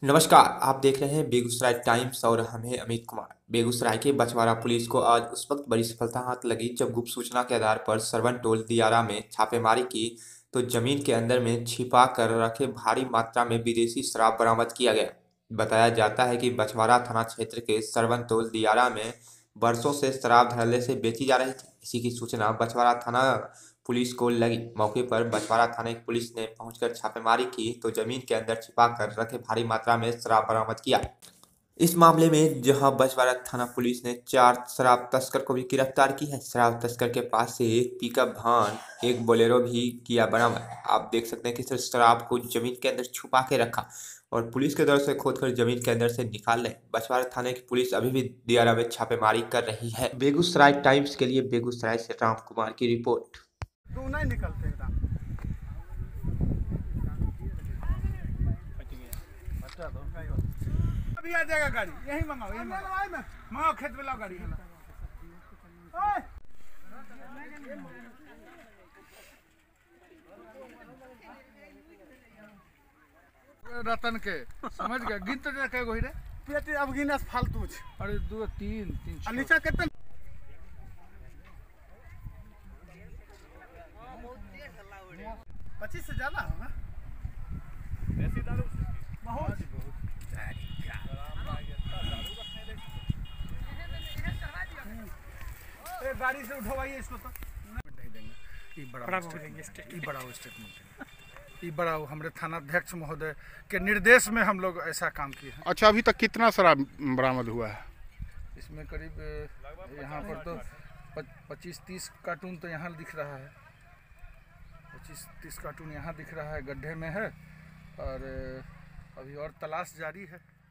नमस्कार, आप देख रहे हैं बेगूसराय टाइम्स और हम हैं अमित कुमार। बेगूसराय के बछवाड़ा पुलिस को आज उस वक्त बड़ी सफलता हाथ लगी जब गुप्त सूचना के आधार पर सरवन टोल दियारा में छापेमारी की तो जमीन के अंदर में छिपा कर रखे भारी मात्रा में विदेशी शराब बरामद किया गया। बताया जाता है कि बछवाड़ा थाना क्षेत्र के सरवन टोल दियारा में वर्षों से शराब धड़ल्ले से बेची जा रही थी। इसी की सूचना बछवाड़ा थाना पुलिस को लगी। मौके पर बछवाड़ा थाने की पुलिस ने पहुंचकर छापेमारी की तो जमीन के अंदर छिपा कर रखे भारी मात्रा में शराब बरामद किया। इस मामले में जहां बछवाड़ा थाना पुलिस ने 4 शराब तस्कर को भी गिरफ्तार की है। शराब तस्कर के पास से एक पिकअप वाहन, एक बोलेरो भी किया बरामद। आप देख सकते हैं कि सिर्फ शराब को जमीन के अंदर छुपा के रखा और पुलिस के दर से खोदकर जमीन के अंदर से निकाल ले। बछवाड़ा थाने की पुलिस अभी भी दियारा में छापेमारी कर रही है। बेगूसराय टाइम्स के लिए बेगूसराय से राम कुमार की रिपोर्ट। तू नहीं निकलते एकदम। अभी आ जाएगा गाड़ी, यही मंगाओ, यही मंगाओ, खेत में लाओ गाड़ी। रतन के समझ गया, गिन तो जरा कई गो रे पेट अब गिनस फालतू छ। अरे 2 3 3 नीचे कितना 25 से ज्यादा होगा। देसी दारू बहुत गाड़ी से उठवाइए इसको तो नहीं देंगे। ये बड़ा स्टेटमेंट ये बड़ा हमारे थानाध्यक्ष महोदय के निर्देश में हम लोग ऐसा काम किए हैं। अच्छा, अभी तक कितना शराब बरामद हुआ है? इसमें करीब यहाँ पर तो 25-30 कार्टून तो यहाँ दिख रहा है। 25-30 कार्टून यहाँ दिख रहा है, गड्ढे में है और अभी और तलाश जारी है।